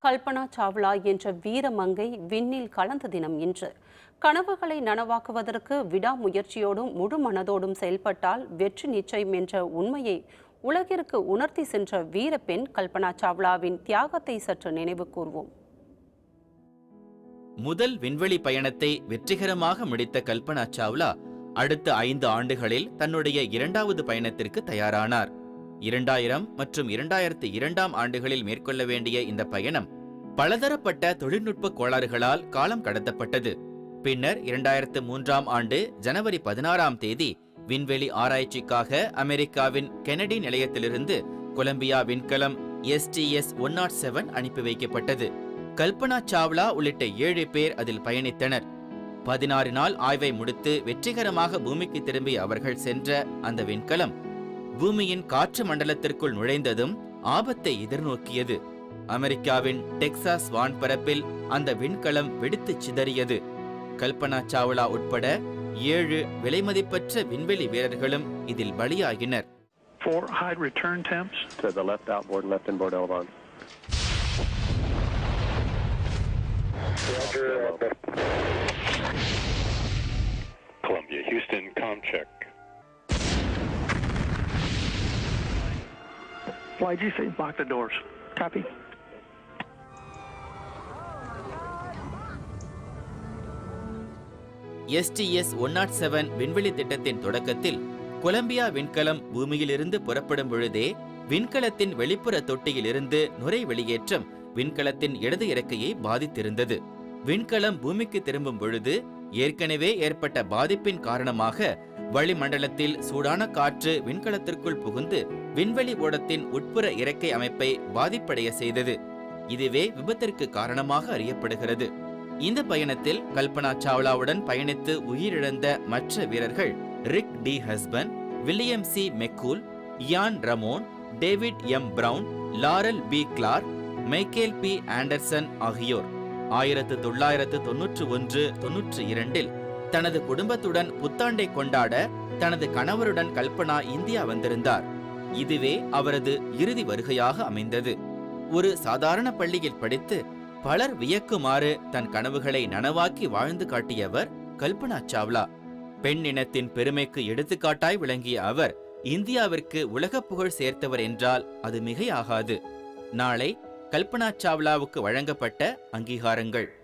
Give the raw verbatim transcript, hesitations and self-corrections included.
கல்பனா சாவ்லா என்ற வீரமங்கை விண்ணில் கலந்த தினம் இன்று. கனவுகளை நனவாக்குவதற்கு விடாமுயற்சியோடும் முழு மனதோடும் செயல்பட்டால் வெற்றி நிச்சயம் என்ற உண்மையை உலகிற்கு உணர்த்தி சென்ற வீரப்பெண் கல்பனா சாவ்லாவின் தியாகத்தை சற்று நினைவு கூர்வோம். முதல் விண்வெளி பயணத்தை வெற்றிகரமாக முடித்த கல்பனா சாவ்லா அடுத்த ஐந்து ஆண்டுகளில் தன்னுடைய இரண்டாவது பயணத்திற்கு தயாரானார். இரண்டாயிரம் மற்றும் இரண்டாயிரத்து இரண்டாம் ஆண்டுகளில் மேற்கொள்ள வேண்டிய இந்த பயணம் பலதரப்பட்ட தொழில்நுட்ப கோளாறுகளால் காலம் கடத்தப்பட்டது. பின்னர் இரண்டாயிரத்து மூன்றாம் ஆண்டு ஜனவரி பதினாறாம் தேதி விண்வெளி ஆராய்ச்சிக்காக அமெரிக்காவின் கெனடி நிலையத்திலிருந்து கொலம்பியா விண்கலம் S T S one naught seven அனுப்பி வைக்கப்பட்டது. கல்பனா சாவ்லா உள்ளிட்ட ஏழு பேர் அதில் பயணித்தனர். பதினாறு நாள் ஆய்வை முடித்து வெற்றிகரமாக பூமிக்கு திரும்பிய அவர்கள் சென்ற அந்த விண்கலம் பூமியின் காற்று மண்டலத்திற்குள் நுழைந்ததும் ஆபத்தை எதிர்நோக்கியது. அமெரிக்காவின் டெக்சாஸ் வான்பரப்பில் அந்த விண்கலம் வெடித்து சிதறியது. கல்பனா சாவ்லா உட்பட ஏழு விலைமதிப்பற்ற விண்வெளி வீரர்களும் இதில் பலியாகினர். Four high return temps to the left outboard, left inboard elevon. Columbia, Houston, com check. Y G C, block the doors. Copy. S T S one naught seven விண்வெளி திட்டத்தின் தொடக்கத்தில் கொலம்பியா விண்கலம் பூமியிலிருந்து புறப்படும் பொழுதே விண்கலத்தின் வெளிப்புற தொட்டியிலிருந்து நுரை வெளியேற்றம் விண்கலத்தின் இடது இறக்கையை பாதித்திருந்தது. விண்கலம் பூமிக்கு திரும்பும் பொழுது ஏற்கனவே ஏற்பட்ட பாதிப்பின் காரணமாக வளிமண்டலத்தில் சூடான காற்று விண்கலத்திற்குள் புகுந்து விண்வெளி ஓடத்தின் உட்புற இறக்கை அமைப்பை பாதிப்படைய செய்தது. இதுவே விபத்திற்கு காரணமாக அறியப்படுகிறது. இந்த பயணத்தில் கல்பனா சாவ்லாவுடன் பயணித்து உயிரிழந்த மற்ற வீரர்கள் Rick D Husband, William C McCool, Ilan Ramon, David M Brown, Laurel B Clark, Michael P Anderson ஆகியோர். ஆயிரத்து தொள்ளாயிரத்து தொன்னூற்று ஒன்று தொன்னூற்று இரண்டில் தனது குடும்பத்துடன் புத்தாண்டை கொண்டாட தனது கணவருடன் கல்பனா இந்தியா வந்திருந்தார். இதுவே அவரது இறுதி வருகையாக அமைந்தது. ஒரு சாதாரண பள்ளியில் படித்து பலர் வியக்குமாறு தன் கனவுகளை நனவாக்கி வாழ்ந்து காட்டியவர் கல்பனா சாவ்லா. பெண் இனத்தின் பெருமைக்கு எடுத்துக்காட்டாய் விளங்கிய அவர் இந்தியாவிற்கு உலக புகழ் சேர்த்தவர் என்றால் அது மிகையாகாது. நாளை கல்பனா சாவ்லாவுக்கு வழங்கப்பட்ட அங்கீகாரங்கள்.